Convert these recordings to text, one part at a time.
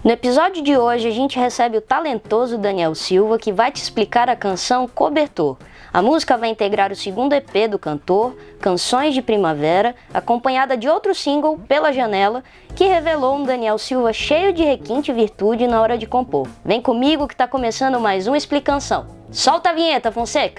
No episódio de hoje a gente recebe o talentoso Daniel Silva, que vai te explicar a canção Cobertor. A música vai integrar o segundo EP do cantor, Canções de Primavera, acompanhada de outro single, Pela Janela, que revelou um Daniel Silva cheio de requinte e virtude na hora de compor. Vem comigo que tá começando mais uma explicação. Solta a vinheta, Fonseca!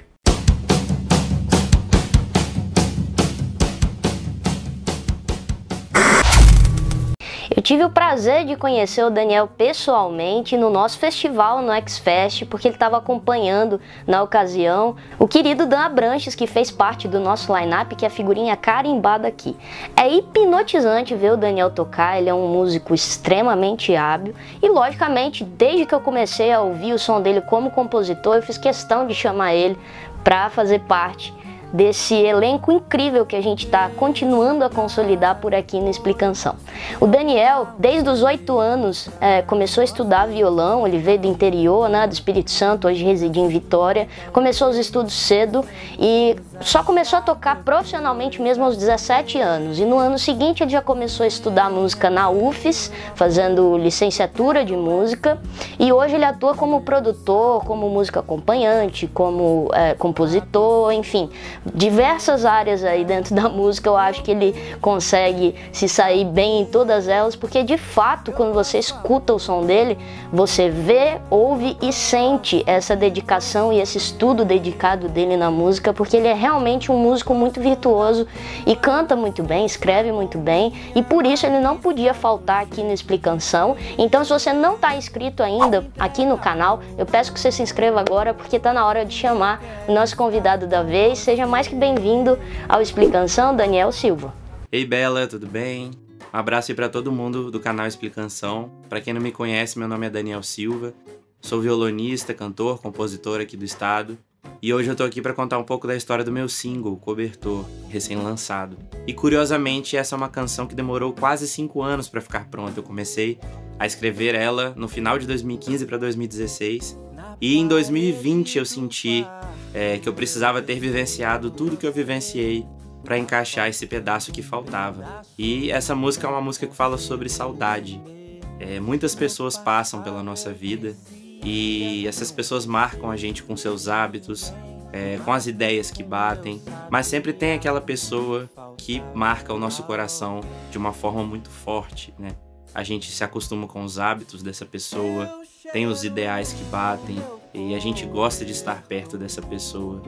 Eu tive o prazer de conhecer o Daniel pessoalmente no nosso festival no X-Fest, porque ele estava acompanhando, na ocasião, o querido Dan Abranches, que fez parte do nosso line-up, que é a figurinha carimbada aqui. É hipnotizante ver o Daniel tocar, ele é um músico extremamente hábil e, logicamente, desde que eu comecei a ouvir o som dele como compositor, eu fiz questão de chamar ele para fazer parte desse elenco incrível que a gente está continuando a consolidar por aqui no Explicação. O Daniel, desde os 8 anos, começou a estudar violão, ele veio do interior, do Espírito Santo, hoje reside em Vitória, começou os estudos cedo e só começou a tocar profissionalmente mesmo aos 17 anos. E no ano seguinte ele já começou a estudar música na UFES, fazendo licenciatura de música, e hoje ele atua como produtor, como músico acompanhante, como compositor, enfim, diversas áreas aí dentro da música. Eu acho que ele consegue se sair bem em todas elas, porque de fato quando você escuta o som dele, você vê, ouve e sente essa dedicação e esse estudo dedicado dele na música, porque ele é realmente um músico muito virtuoso e canta muito bem, escreve muito bem, e por isso ele não podia faltar aqui no Explicação. Então, se você não está inscrito ainda aqui no canal, eu peço que você se inscreva agora, porque está na hora de chamar o nosso convidado da vez. Seja mais que bem-vindo ao Explicação, Daniel Silva. Ei, Bela, tudo bem? Um abraço aí para todo mundo do canal Explicação. Para quem não me conhece, meu nome é Daniel Silva, sou violonista, cantor, compositor aqui do estado, e hoje eu tô aqui para contar um pouco da história do meu single, Cobertor, recém-lançado. E curiosamente, essa é uma canção que demorou quase 5 anos para ficar pronta. Eu comecei a escrever ela no final de 2015 para 2016, e em 2020 eu senti que eu precisava ter vivenciado tudo que eu vivenciei para encaixar esse pedaço que faltava. E essa música é uma música que fala sobre saudade. Muitas pessoas passam pela nossa vida e essas pessoas marcam a gente com seus hábitos, com as ideias que batem, mas sempre tem aquela pessoa que marca o nosso coração de uma forma muito forte, né? A gente se acostuma com os hábitos dessa pessoa, tem os ideais que batem e a gente gosta de estar perto dessa pessoa.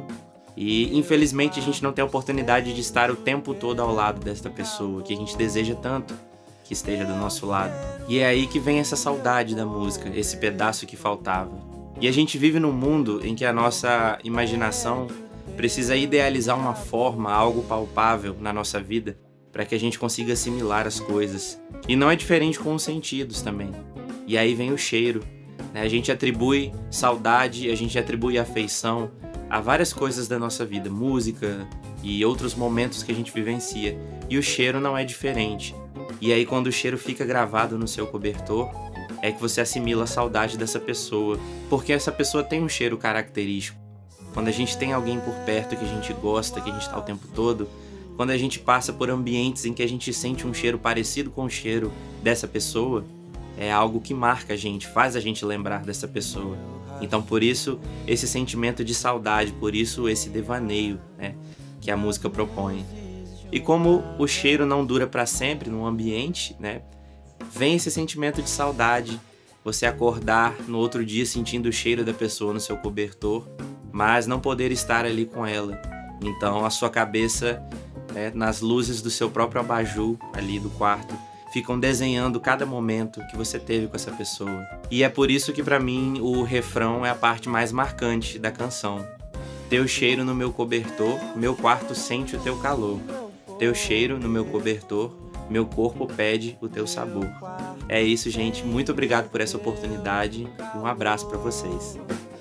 E infelizmente a gente não tem a oportunidade de estar o tempo todo ao lado desta pessoa que a gente deseja tanto que esteja do nosso lado. E é aí que vem essa saudade da música, esse pedaço que faltava. E a gente vive num mundo em que a nossa imaginação precisa idealizar uma forma, algo palpável na nossa vida, para que a gente consiga assimilar as coisas. E não é diferente com os sentidos também. E aí vem o cheiro, né? A gente atribui saudade, a gente atribui afeição a várias coisas da nossa vida, música e outros momentos que a gente vivencia. E o cheiro não é diferente. E aí quando o cheiro fica gravado no seu cobertor, é que você assimila a saudade dessa pessoa, porque essa pessoa tem um cheiro característico. Quando a gente tem alguém por perto que a gente gosta, que a gente está o tempo todo, quando a gente passa por ambientes em que a gente sente um cheiro parecido com o cheiro dessa pessoa, é algo que marca a gente, faz a gente lembrar dessa pessoa. Então por isso esse sentimento de saudade, por isso esse devaneio, né, que a música propõe. E como o cheiro não dura para sempre no ambiente, né, vem esse sentimento de saudade, você acordar no outro dia sentindo o cheiro da pessoa no seu cobertor, mas não poder estar ali com ela. Então a sua cabeça, nas luzes do seu próprio abajur ali do quarto, ficam desenhando cada momento que você teve com essa pessoa. E é por isso que pra mim o refrão é a parte mais marcante da canção. Teu cheiro no meu cobertor, meu quarto sente o teu calor. Teu cheiro no meu cobertor, meu corpo pede o teu sabor. É isso, gente. Muito obrigado por essa oportunidade e um abraço pra vocês.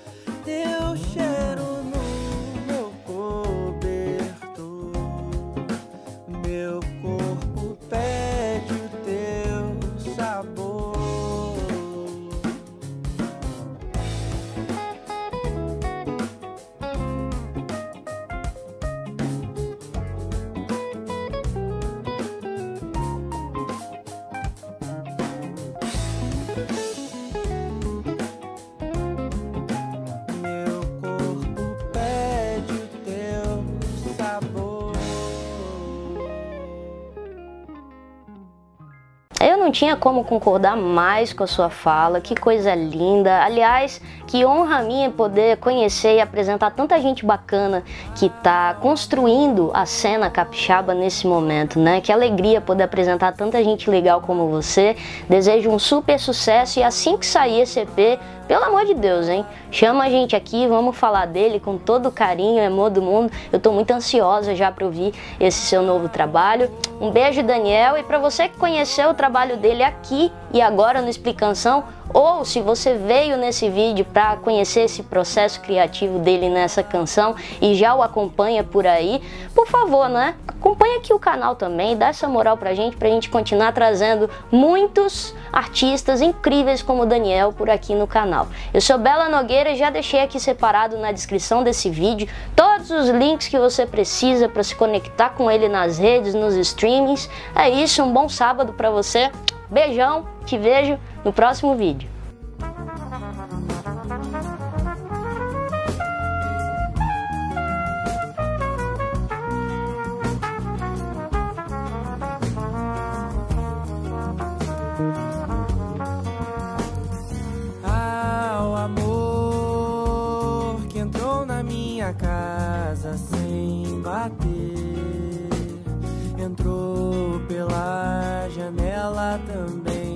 Teu cheiro no meu cobertor, meu corpo pede o teu sabor. não tinha como concordar mais com a sua fala, que coisa linda. Aliás, que honra minha poder conhecer e apresentar tanta gente bacana que tá construindo a cena capixaba nesse momento, né? Que alegria poder apresentar tanta gente legal como você. Desejo um super sucesso e assim que sair esse EP, pelo amor de Deus, hein? Chama a gente aqui, vamos falar dele com todo o carinho e amor do mundo. Eu tô muito ansiosa já para ouvir esse seu novo trabalho. Um beijo, Daniel, e para você que conheceu o trabalho dele aqui e agora no Explicação, ou se você veio nesse vídeo para conhecer esse processo criativo dele nessa canção e já o acompanha por aí, por favor, né? Acompanha aqui o canal também, dá essa moral pra gente continuar trazendo muitos artistas incríveis como o Daniel por aqui no canal. Eu sou Bela Nogueira e já deixei aqui separado na descrição desse vídeo todos os links que você precisa para se conectar com ele nas redes, nos streamings. É isso, um bom sábado pra você. Beijão, te vejo no próximo vídeo. O amor que entrou na minha casa sem bater, entrou pela janela também.